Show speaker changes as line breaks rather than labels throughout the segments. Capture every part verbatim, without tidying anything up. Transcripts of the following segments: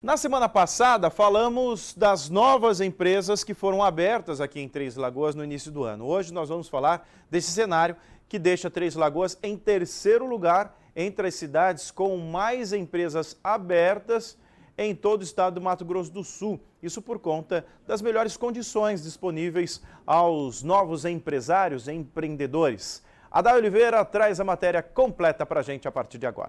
Na semana passada, falamos das novas empresas que foram abertas aqui em Três Lagoas no início do ano. Hoje nós vamos falar desse cenário que deixa Três Lagoas em terceiro lugar entre as cidades com mais empresas abertas em todo o estado do Mato Grosso do Sul. Isso por conta das melhores condições disponíveis aos novos empresários e empreendedores. A Day Oliveira traz a matéria completa para a gente a partir de agora.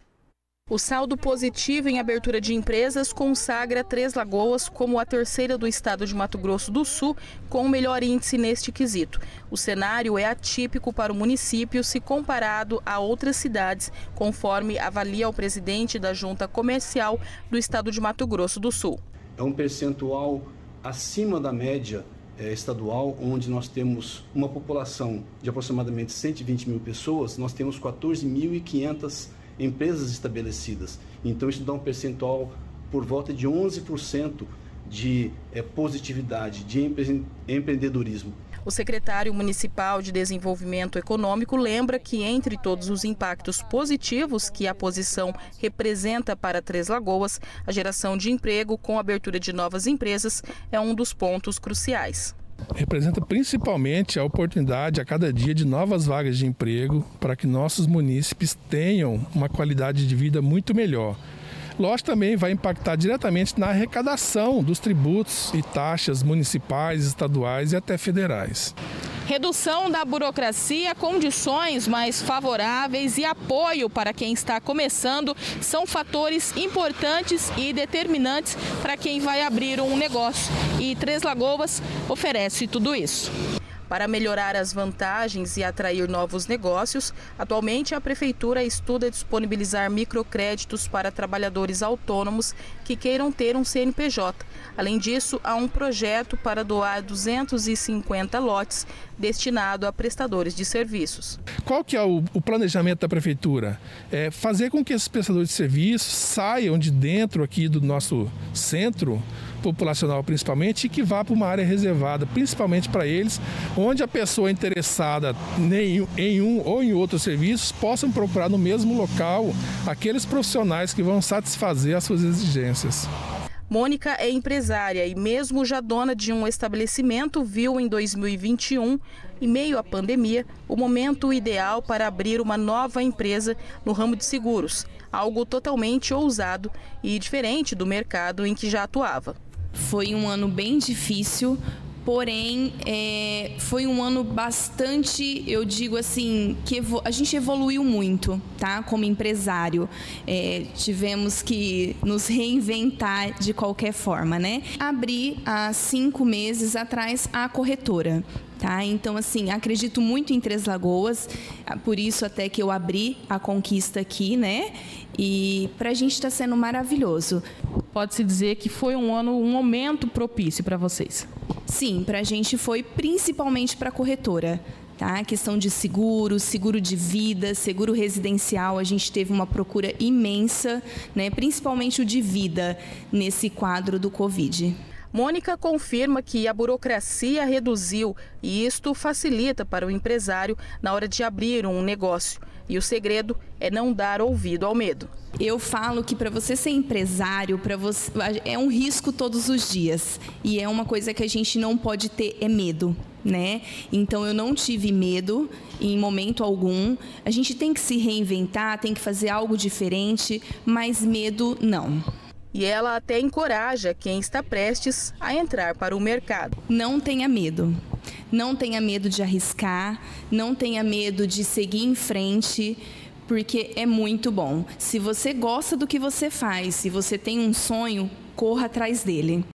O saldo positivo em abertura de empresas consagra Três Lagoas como a terceira do estado de Mato Grosso do Sul com o melhor índice neste quesito. O cenário é atípico para o município se comparado a outras cidades, conforme avalia o presidente da Junta Comercial do estado de Mato Grosso do Sul.
É um percentual acima da média é, estadual, onde nós temos uma população de aproximadamente cento e vinte mil pessoas, nós temos quatorze mil e quinhentas empresas estabelecidas. Então isso dá um percentual por volta de onze por cento de é, positividade, de empre empreendedorismo.
O secretário municipal de Desenvolvimento Econômico lembra que entre todos os impactos positivos que a posição representa para Três Lagoas, a geração de emprego com a abertura de novas empresas é um dos pontos cruciais.
Representa principalmente a oportunidade a cada dia de novas vagas de emprego para que nossos munícipes tenham uma qualidade de vida muito melhor. Lógico, também vai impactar diretamente na arrecadação dos tributos e taxas municipais, estaduais e até federais.
Redução da burocracia, condições mais favoráveis e apoio para quem está começando são fatores importantes e determinantes para quem vai abrir um negócio. E Três Lagoas oferece tudo isso. Para melhorar as vantagens e atrair novos negócios, atualmente a Prefeitura estuda disponibilizar microcréditos para trabalhadores autônomos que queiram ter um C N P J. Além disso, há um projeto para doar duzentos e cinquenta lotes destinado a prestadores de serviços.
Qual que é o, o planejamento da Prefeitura? É fazer com que esses prestadores de serviços saiam de dentro aqui do nosso centro populacional principalmente e que vá para uma área reservada, principalmente para eles, onde a pessoa interessada em, em um ou em outros serviços possam procurar no mesmo local aqueles profissionais que vão satisfazer as suas exigências.
Mônica é empresária e mesmo já dona de um estabelecimento, viu em dois mil e vinte e um, em meio à pandemia, o momento ideal para abrir uma nova empresa no ramo de seguros, algo totalmente ousado e diferente do mercado em que já atuava.
Foi um ano bem difícil, porém é, foi um ano bastante, eu digo assim, que a gente evoluiu muito, tá? Como empresário, é, tivemos que nos reinventar de qualquer forma, né? Abri há cinco meses atrás a corretora. Tá? Então, assim, acredito muito em Três Lagoas, por isso até que eu abri a Conquista aqui, né? E para a gente está sendo maravilhoso.
Pode-se dizer que foi um ano, um momento propício para vocês?
Sim, para a gente foi, principalmente para a corretora. Tá? A questão de seguro, seguro de vida, seguro residencial, a gente teve uma procura imensa, né? Principalmente o de vida nesse quadro do Covid.
Mônica confirma que a burocracia reduziu e isto facilita para o empresário na hora de abrir um negócio. E o segredo é não dar ouvido ao medo.
Eu falo que para você ser empresário, para você é um risco todos os dias. E é uma coisa que a gente não pode ter, é medo, né? Então eu não tive medo em momento algum. A gente tem que se reinventar, tem que fazer algo diferente, mas medo não.
E ela até encoraja quem está prestes a entrar para o mercado.
Não tenha medo. Não tenha medo de arriscar, não tenha medo de seguir em frente, porque é muito bom. Se você gosta do que você faz, se você tem um sonho, corra atrás dele.